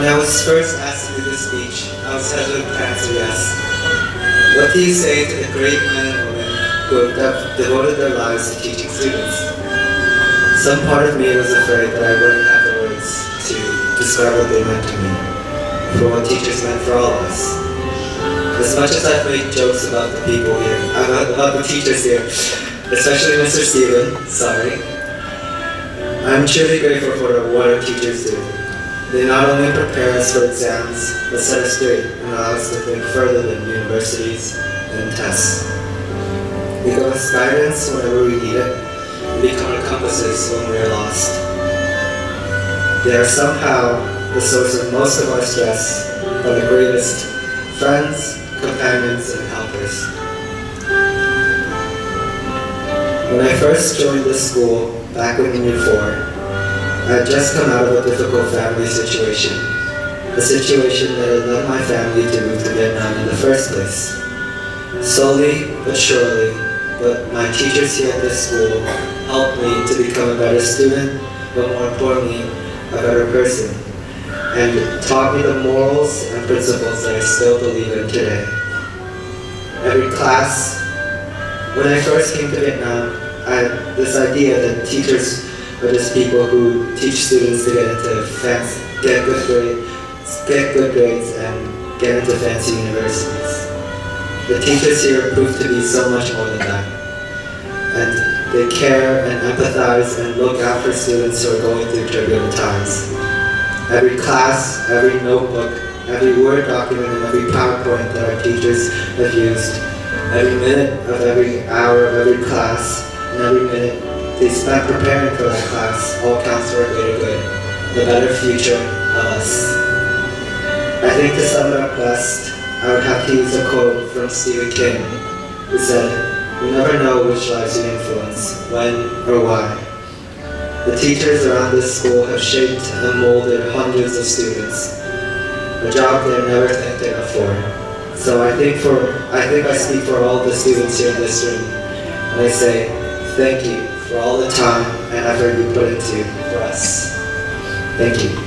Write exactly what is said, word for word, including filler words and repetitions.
When I was first asked to do this speech, I was hesitant to answer yes. What do you say to the great men and women who have de- devoted their lives to teaching students? Some part of me was afraid that I wouldn't have the words to describe what they meant to me, for what teachers meant for all of us. As much as I've made jokes about the people here, about, about the teachers here, especially Mister Steven, sorry, I'm truly grateful for what our teachers do. They not only prepare us for exams, but set us straight and allow us to think further than universities and tests. They give us guidance whenever we need it, and become our compasses when we are lost. They are somehow the source of most of our stress, but the greatest friends, companions, and helpers. When I first joined this school, back in year four, I had just come out of a difficult family situation, a situation that had led my family to move to Vietnam in the first place. Slowly but surely, but my teachers here at this school helped me to become a better student, but more importantly, a better person, and taught me the morals and principles that I still believe in today. Every class, when I first came to Vietnam, I had this idea that teachers are just people who teach students to get into fancy, get good grades, get good grades, and get into fancy universities. The teachers here prove to be so much more than that, and they care and empathize and look out for students who are going through turbulent times. Every class, every notebook, every Word document, and every PowerPoint that our teachers have used, every minute of every hour of every class, and every minute they spent preparing for that class all counts for a greater good, the better future of us. I think to sum it up best, I would have to use a quote from Stephen King, who said, "You never know which lives you influence, when or why." The teachers around this school have shaped and molded hundreds of students, a job they're never thanked enough for. So I think for I think I speak for all the students here in this room, and I say thank you for all the time and effort you put into for us. Thank you.